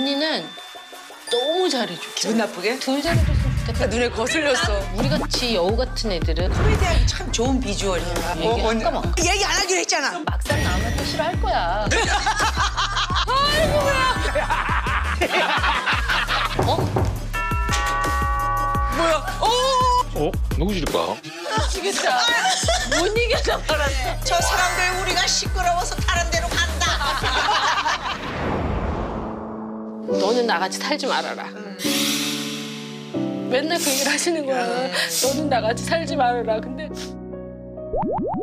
언니는 너무 잘해줘. 기분 나쁘게? 둘 잘해줬으면 좋겠다. 눈에 거슬렸어. 우리 같이 여우 같은 애들은 코미디하기 참 좋은 비주얼이야. 얘기할까 막. 얘기 안 하기로 했잖아. 막상 나오면 또 싫어할 거야. 뭐야? 오! 누구실까? 미치겠다. 못 이겨서 말았어. 저 사람들 우리가 시끄러워서 다른 데로 간다. 너는 나같이 살지 말아라. 맨날 그 얘기를 하시는 거야. 너는 나같이 살지 말아라. 근데